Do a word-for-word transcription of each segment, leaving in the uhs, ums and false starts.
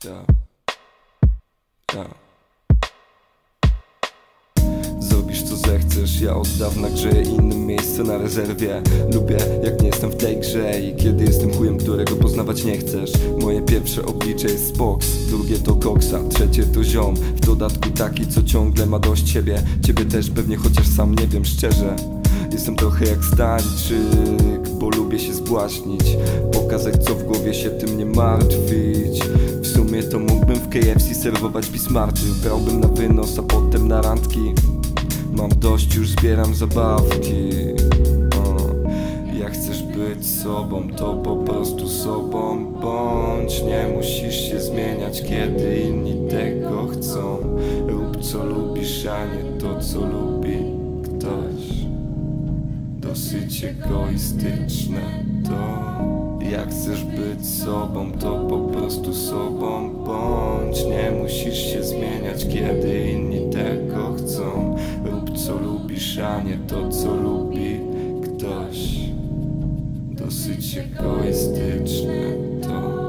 Ja. Ja. Zrobisz co zechcesz, ja od dawna grzeję innym miejsce na rezerwie. Lubię jak nie jestem w tej grze i kiedy jestem chujem, którego poznawać nie chcesz. Moje pierwsze oblicze jest Spox, drugie to koksa, trzecie to ziom. W dodatku taki, co ciągle ma dość siebie. Ciebie też pewnie, chociaż sam nie wiem szczerze. Jestem trochę jak Stańczyk, bo lubię się zbłaśnić, pokazać co w głowie się tym nie martwić. W sumie to mógłbym w K F C serwować Bismarty. Brałbym na wynos, a potem na randki. Mam dość, już zbieram zabawki. o. Jak chcesz być sobą, to po prostu sobą bądź. Nie musisz się zmieniać, kiedy inni tego chcą. Rób co lubisz, a nie to co lubi ktoś. Dosyć egoistyczne to. Jak chcesz być sobą, to po prostu sobą bądź. Nie musisz się zmieniać, kiedy inni tego chcą. Rób co lubisz, a nie to co lubi ktoś. Dosyć egoistyczne to.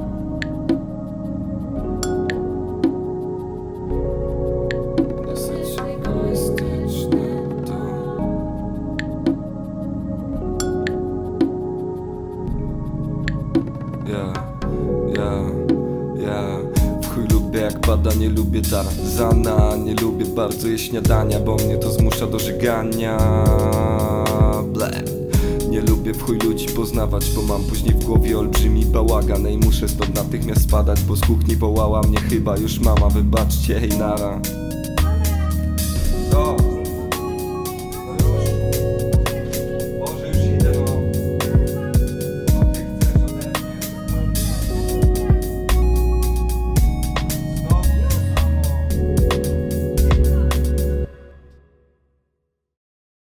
Ja, ja, ja w chuj lubię jak pada, nie lubię Tarzana. Nie lubię bardzo jeść śniadania, bo mnie to zmusza do żygania. Ble. Nie lubię w chuj ludzi poznawać, bo mam później w głowie olbrzymi bałagan. I muszę stąd natychmiast spadać, bo z kuchni wołała mnie chyba już mama. Wybaczcie, hej nara.